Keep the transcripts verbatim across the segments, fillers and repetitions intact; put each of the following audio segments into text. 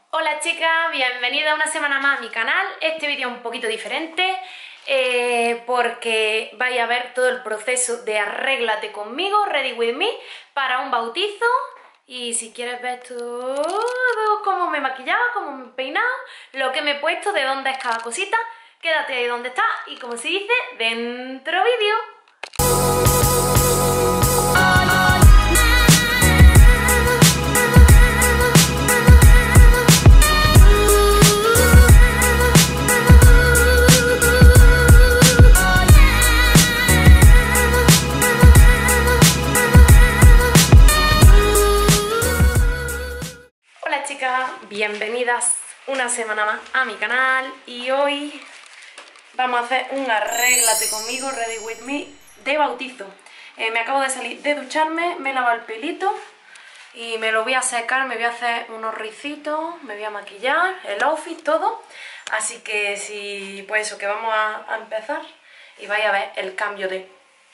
Hola chicas, bienvenida una semana más a mi canal. Este vídeo es un poquito diferente eh, porque vais a ver todo el proceso de arréglate conmigo, ready with me, para un bautizo. Y si quieres ver todo, cómo me he maquillado, cómo me he peinado, lo que me he puesto, de dónde es cada cosita, quédate ahí donde está y, como se dice, dentro vídeo. Hola chicas, bienvenidas una semana más a mi canal y hoy vamos a hacer un arréglate conmigo, ready with me, de bautizo. Eh, me acabo de salir de ducharme, me he lavado el pelito y me lo voy a secar, me voy a hacer unos ricitos, me voy a maquillar, el outfit, todo. Así que si, pues eso, que vamos a, a empezar y vais a ver el cambio de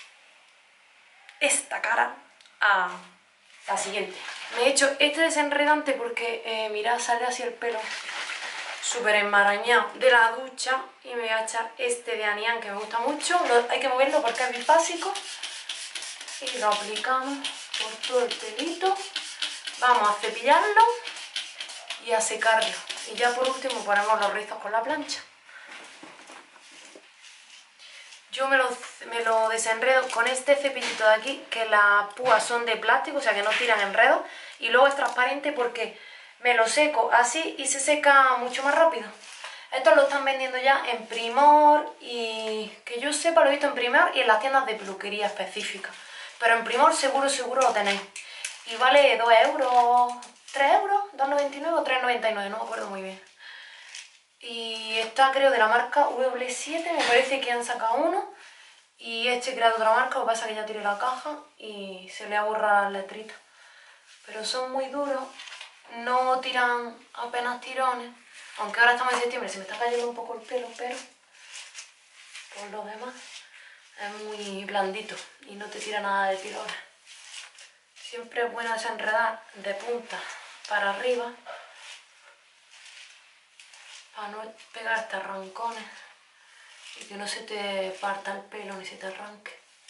esta cara a la siguiente. Me he hecho este desenredante porque, eh, mirad, sale así el pelo súper enmarañado de la ducha y me voy a echar este de Anian que me gusta mucho. Lo, hay que moverlo porque es muy básico y lo aplicamos por todo el pelito. Vamos a cepillarlo y a secarlo y ya por último ponemos los rizos con la plancha. Yo me lo, me lo desenredo con este cepillito de aquí, que las púas son de plástico, o sea que no tiran enredos, y luego es transparente porque me lo seco así y se seca mucho más rápido. Estos lo están vendiendo ya en Primor y que yo sepa lo he visto en Primor y en las tiendas de peluquería específicas. Pero en Primor seguro, seguro lo tenéis. Y vale dos euros, tres euros, dos noventa y nueve o tres noventa y nueve, no me acuerdo muy bien. Y está, creo, de la marca W siete, me parece que han sacado uno. Y este crea de otra marca, lo que pasa es que ya tiré la caja y se le ha borrado las letritas. Pero son muy duros, no tiran apenas tirones. Aunque ahora estamos en septiembre, se me está cayendo un poco el pelo, pero por lo demás es muy blandito y no te tira nada de tirones. Siempre es bueno desenredar de punta para arriba, para no pegarte arrancones y que no se te parta el pelo ni se te arranque.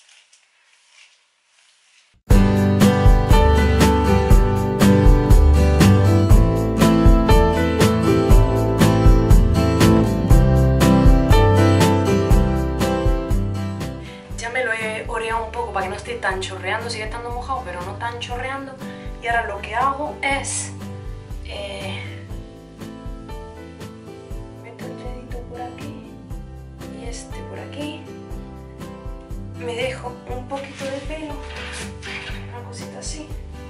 Ya me lo he oreado un poco para que no esté tan chorreando, sigue estando mojado pero no tan chorreando. Y ahora lo que hago es eh, este por aquí, me dejo un poquito de pelo, una cosita así,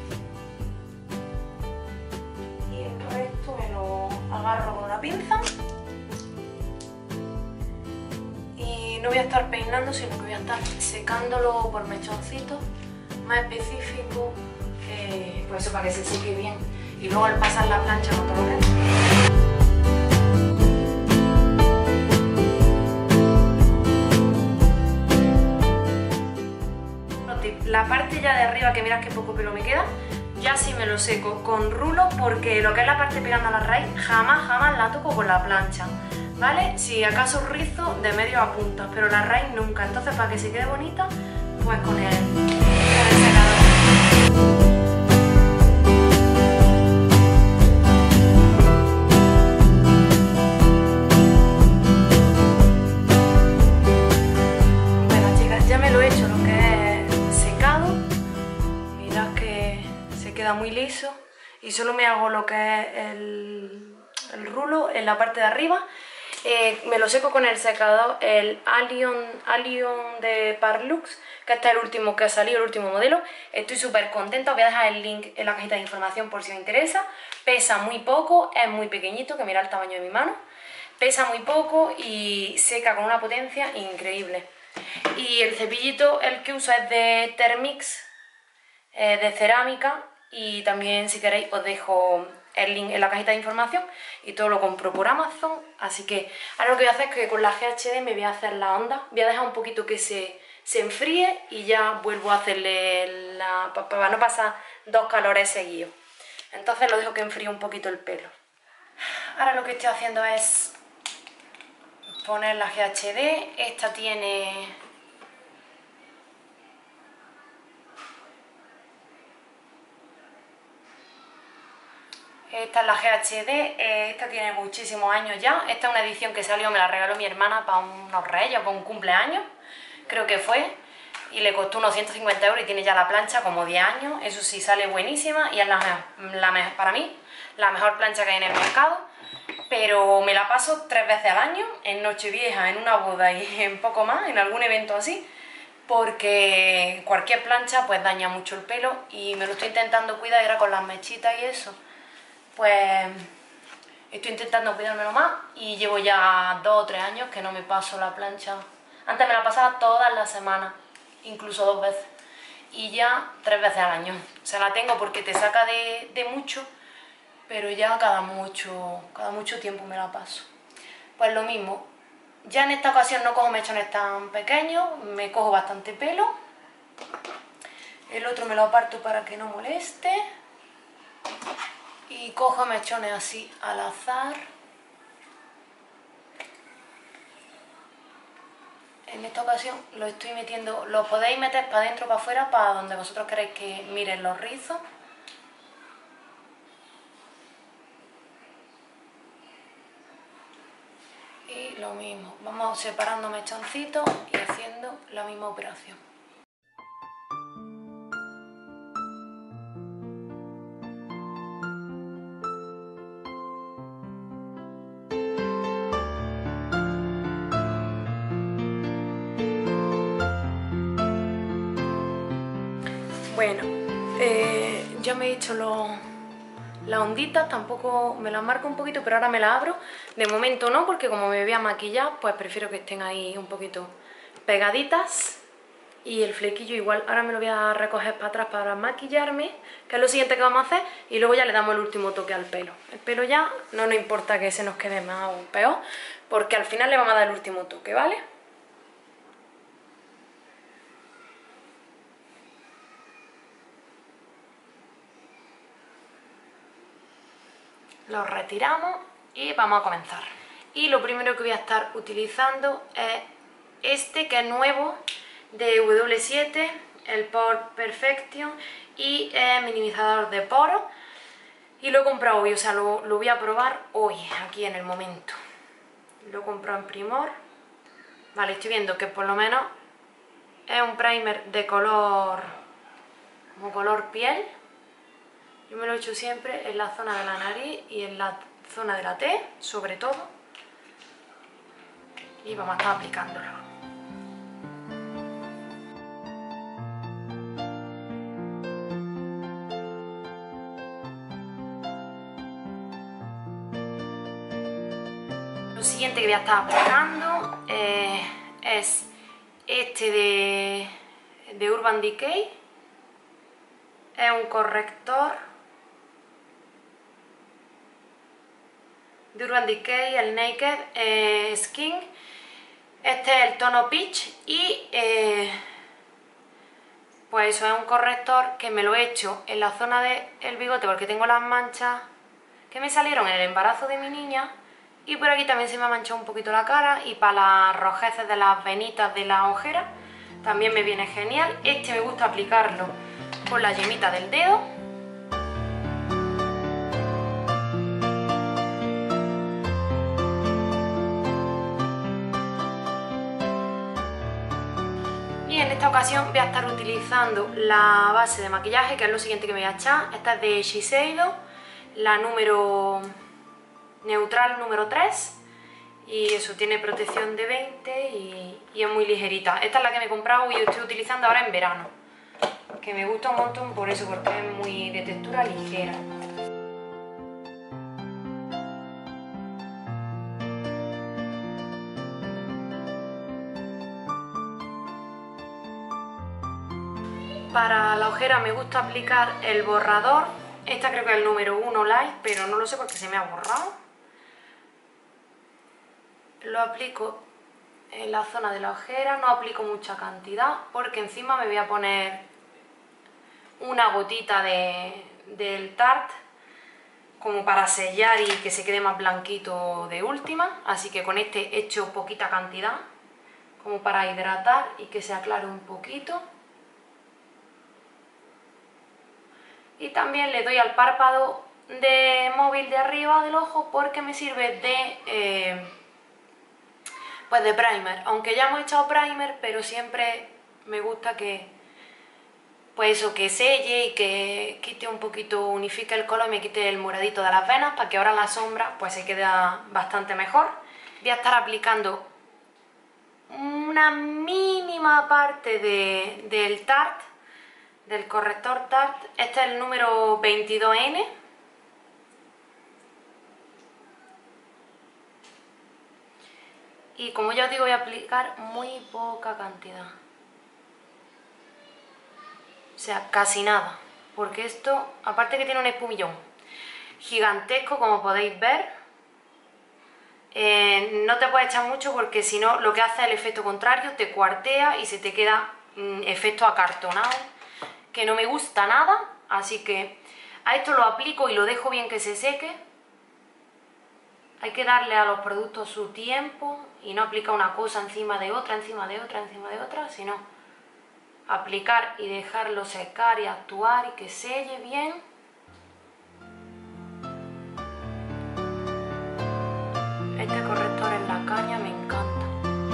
y el resto me lo agarro con una pinza y no voy a estar peinando, sino que voy a estar secándolo por mechoncitos más específico, eh, pues eso, para que se seque bien y luego al pasar la plancha no te lo quedes. La parte ya de arriba, que mirad que poco pelo me queda, ya sí me lo seco con rulo, porque lo que es la parte pegando a la raíz jamás, jamás la toco con la plancha, ¿vale? Si acaso rizo de medio a punta, pero la raíz nunca. Entonces, para que se quede bonita, pues con el, con el secador. Bueno chicas, ya me lo he hecho lo que es queda muy liso y solo me hago lo que es el, el rulo en la parte de arriba. Eh, me lo seco con el secador, el Allion, Allion de Parlux, que este es el último que ha salido, el último modelo. Estoy súper contenta, os voy a dejar el link en la cajita de información por si os interesa. Pesa muy poco, es muy pequeñito, que mira el tamaño de mi mano. Pesa muy poco y seca con una potencia increíble. Y el cepillito, el que uso es de Thermix, eh, de cerámica. Y también, si queréis, os dejo el link en la cajita de información y todo lo compro por Amazon. Así que ahora lo que voy a hacer es que con la G H D me voy a hacer la onda. Voy a dejar un poquito que se, se enfríe y ya vuelvo a hacerle la... para no pasar dos calores seguidos. Entonces lo dejo que enfríe un poquito el pelo. ahora lo que estoy haciendo es poner la G H D. Esta tiene... Esta es la G H D, esta tiene muchísimos años ya. Esta es una edición que salió, me la regaló mi hermana para unos reyes, para un cumpleaños, creo que fue. Y le costó unos ciento cincuenta euros y tiene ya la plancha como diez años. Eso sí, sale buenísima y es la, la, para mí la mejor plancha que hay en el mercado. Pero me la paso tres veces al año, en Nochevieja, en una boda y en poco más, en algún evento así, porque cualquier plancha pues daña mucho el pelo y me lo estoy intentando cuidar ahora con las mechitas y eso. Pues estoy intentando cuidármelo más y llevo ya dos o tres años que no me paso la plancha. Antes me la pasaba todas las semanas, incluso dos veces, y ya tres veces al año. O sea, la tengo porque te saca de, de mucho, pero ya cada mucho, cada mucho tiempo me la paso. Pues lo mismo, ya en esta ocasión no cojo mechones tan pequeños, me cojo bastante pelo. El otro me lo aparto para que no moleste. Y cojo mechones así al azar. En esta ocasión lo estoy metiendo, lo podéis meter para adentro o para afuera, para donde vosotros queréis que miren los rizos. Y lo mismo, vamos separando mechoncitos y haciendo la misma operación. Bueno, eh, ya me he hecho los, las onditas, tampoco me las marco un poquito, pero ahora me las abro. De momento no, porque como me voy a maquillar, pues prefiero que estén ahí un poquito pegaditas. Y el flequillo igual, ahora me lo voy a recoger para atrás para maquillarme, que es lo siguiente que vamos a hacer, y luego ya le damos el último toque al pelo. El pelo ya no nos importa que se nos quede más o peor, porque al final le vamos a dar el último toque, ¿vale? Lo retiramos y vamos a comenzar. Y lo primero que voy a estar utilizando es este, que es nuevo, de W siete, el Pore Perfection, y es minimizador de poros. Y lo he comprado hoy, o sea, lo, lo voy a probar hoy, aquí en el momento. Lo he comprado en Primor. Vale, estoy viendo que por lo menos es un primer de color, como color piel. Yo me lo he hecho siempre en la zona de la nariz y en la zona de la T, sobre todo. Y vamos a estar aplicándolo. Lo siguiente que voy a estar aplicando eh, es este de, de Urban Decay. Es un corrector de Urban Decay, el Naked eh, Skin. Este es el tono Peach y eh, pues eso, es un corrector que me lo he hecho en la zona del bigote porque tengo las manchas que me salieron en el embarazo de mi niña, y por aquí también se me ha manchado un poquito la cara, y para las rojeces de las venitas de la ojera también me viene genial. Este me gusta aplicarlo con la yemita del dedo. Y en esta ocasión voy a estar utilizando la base de maquillaje, que es lo siguiente que me voy a echar. Esta es de Shiseido, la número neutral número tres. Y eso, tiene protección de veinte y, y es muy ligerita. Esta es la que me he comprado y estoy utilizando ahora en verano, que me gusta un montón por eso, porque es muy de textura ligera. Para la ojera me gusta aplicar el borrador. Esta creo que es el número uno Light, pero no lo sé porque se me ha borrado. Lo aplico en la zona de la ojera, no aplico mucha cantidad porque encima me voy a poner una gotita de, del Tarte como para sellar y que se quede más blanquito de última, así que con este he hecho poquita cantidad, como para hidratar y que se aclare un poquito. Y también le doy al párpado de móvil de arriba del ojo porque me sirve de, eh, pues de primer, aunque ya hemos echado primer, pero siempre me gusta que, pues eso, que selle y que quite un poquito, unifique el color y me quite el moradito de las venas para que ahora la sombra pues se quede bastante mejor. Voy a estar aplicando una mínima parte de, del Tarte, del corrector Tarte. Este es el número veintidós ene. Y como ya os digo, voy a aplicar muy poca cantidad. O sea, casi nada. Porque esto, aparte que tiene un espumillón gigantesco, como podéis ver, eh, no te puedes echar mucho porque si no, lo que hace es el efecto contrario, te cuartea y se te queda mm, efecto acartonado, que no me gusta nada. Así que a esto lo aplico y lo dejo bien que se seque. Hay que darle a los productos su tiempo y no aplicar una cosa encima de otra, encima de otra, encima de otra, sino aplicar y dejarlo secar y actuar y que selle bien. Este corrector en la caña me encanta.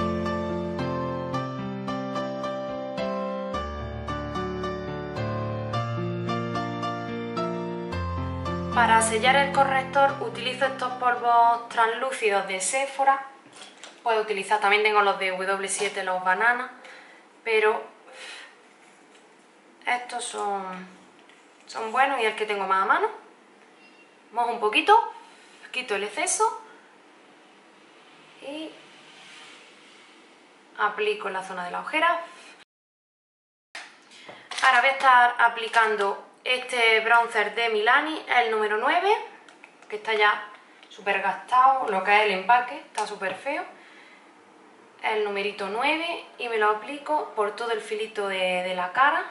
Para sellar el corrector utilizo estos polvos translúcidos de Sephora. Puedo utilizar, también tengo los de doble u siete, los bananas, pero estos son, son buenos y el que tengo más a mano. Mojo un poquito, quito el exceso y aplico en la zona de la ojera. Ahora voy a estar aplicando este bronzer de Milani, el número nueve, que está ya súper gastado, lo que es el empaque, está súper feo. El numerito nueve y me lo aplico por todo el filito de, de la cara.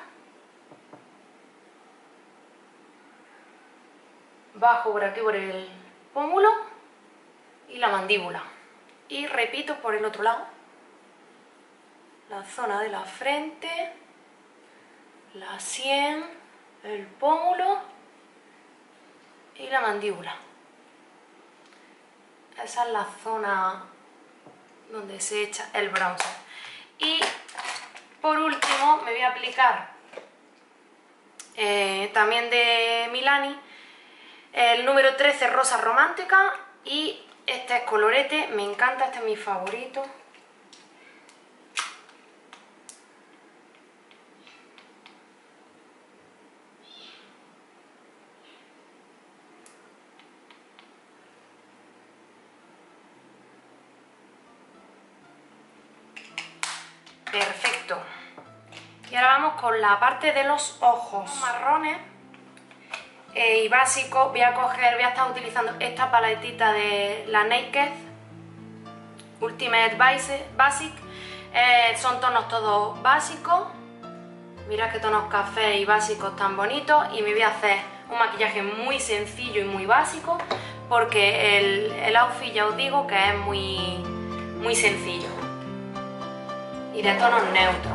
Bajo por aquí por el pómulo y la mandíbula. Y repito por el otro lado. La zona de la frente, la sien, el pómulo y la mandíbula. Esa es la zona donde se echa el bronzer. Y por último me voy a aplicar eh, también de Milani el número trece Rosa Romántica, y este es colorete, me encanta, este es mi favorito. Perfecto. Y ahora vamos con la parte de los ojos marrones eh, y básicos. Voy a coger, voy a estar utilizando esta paletita de la Naked Ultimate Basic. Eh, son tonos todos básicos. Mirad qué tonos café y básicos tan bonitos. Y me voy a hacer un maquillaje muy sencillo y muy básico, porque el, el outfit ya os digo que es muy, muy sencillo y de tonos neutros.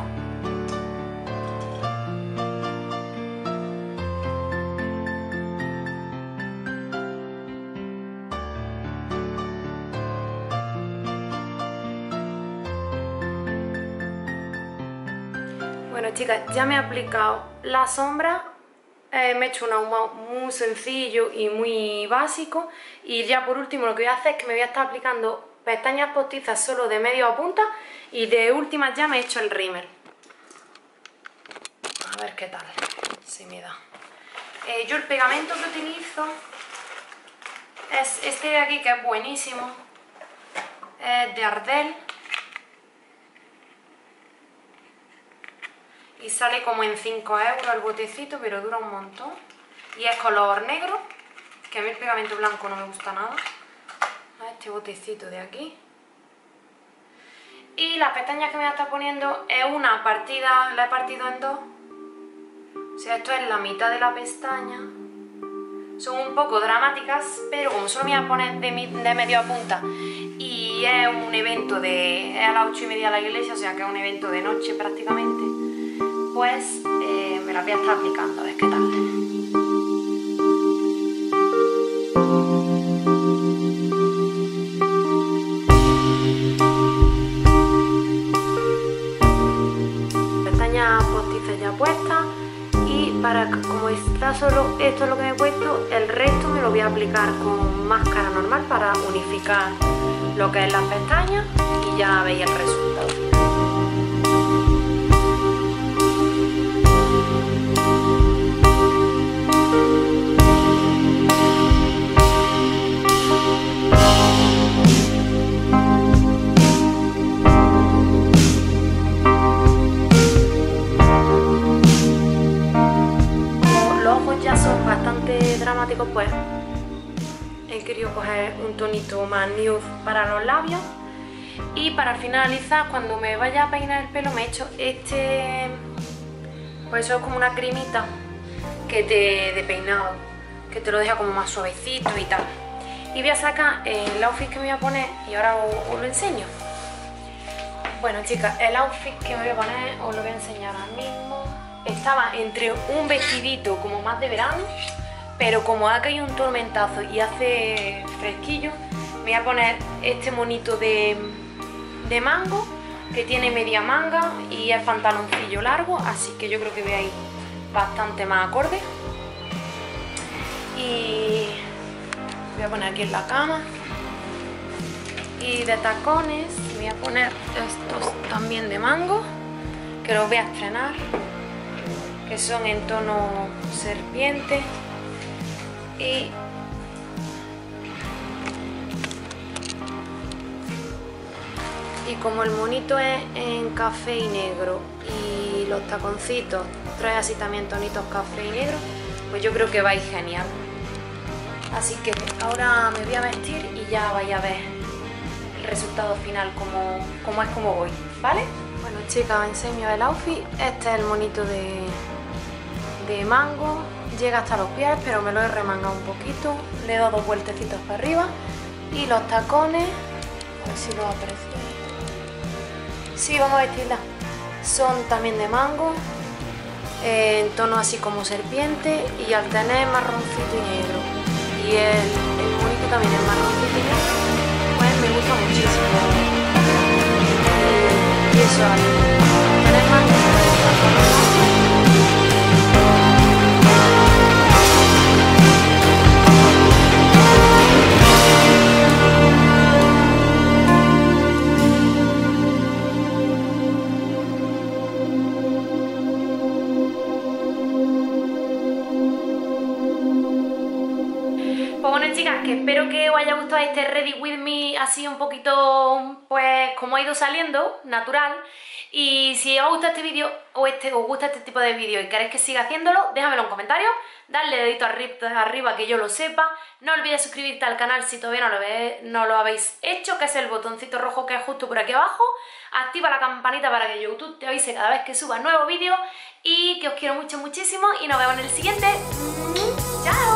Bueno, chicas, ya me he aplicado la sombra, eh, me he hecho un ahumado muy sencillo y muy básico, y ya por último lo que voy a hacer es que me voy a estar aplicando pestañas postizas solo de medio a punta, y de últimas ya me he hecho el rímel. A ver qué tal, si me da. Eh, yo el pegamento que utilizo es este de aquí, que es buenísimo, es de Ardell. Y sale como en cinco euros el botecito, pero dura un montón. Y es color negro, que a mí el pegamento blanco no me gusta nada. Este botecito de aquí. Y las pestañas que me voy a estar poniendo es una partida, la he partido en dos. O sea, esto es la mitad de la pestaña. son un poco dramáticas, pero como solo me voy a poner de, mi, de medio a punta y es un evento de... es a las ocho y media la iglesia, o sea que es un evento de noche prácticamente, pues eh, me las voy a estar aplicando, a ver qué tal. Pestañas postizas ya puestas. Para, como está solo esto es lo que me he puesto, el resto me lo voy a aplicar con máscara normal para unificar lo que es las pestañas y ya veis el resultado. Dramáticos, pues he querido coger un tonito más nude para los labios. Y para finalizar, cuando me vaya a peinar el pelo, me he hecho este, pues eso es como una cremita que te, de peinado, que te lo deja como más suavecito y tal. Y voy a sacar el outfit que me voy a poner y ahora os, os lo enseño. Bueno, chicas, el outfit que me voy a poner os lo voy a enseñar ahora mismo. Estaba entre un vestidito como más de verano, pero como ha caído un tormentazo y hace fresquillo, me voy a poner este monito de, de mango, que tiene media manga y es pantaloncillo largo, así que yo creo que voy a ir bastante más acorde. Y voy a poner aquí en la cama. Y de tacones me voy a poner estos también de mango, que los voy a estrenar, que son en tono serpiente. Y y como el monito es en café y negro y los taconcitos trae así también tonitos café y negro, pues yo creo que va a ir genial. Así que ahora me voy a vestir y ya vais a ver el resultado final, como, como es como voy, ¿vale? Bueno, chicas, os enseño el outfit. Este es el monito de, de mango. Llega hasta los pies, pero me lo he remangado un poquito. Le he dado dos vueltecitos para arriba. Y los tacones, a ver si lo aprecio. Sí, vamos a vestirla. Son también de mango, eh, en tono así como serpiente. Y al tener marroncito y negro, y el, el monito también es marroncito y negro, pues me gusta muchísimo. Eh, y eso, al tener mango, pues bueno, chicas, que espero que os haya gustado este Ready With Me, así un poquito, pues, como ha ido saliendo, natural. Y si os gusta este vídeo, o este, os gusta este tipo de vídeo y queréis que siga haciéndolo, déjamelo en comentarios, darle dedito arriba, arriba que yo lo sepa. No olvides suscribirte al canal si todavía no lo, ve, no lo habéis hecho, que es el botoncito rojo que es justo por aquí abajo. Activa la campanita para que YouTube te avise cada vez que suba nuevo vídeo. Y que os quiero mucho, muchísimo, y nos vemos en el siguiente. ¡Chao!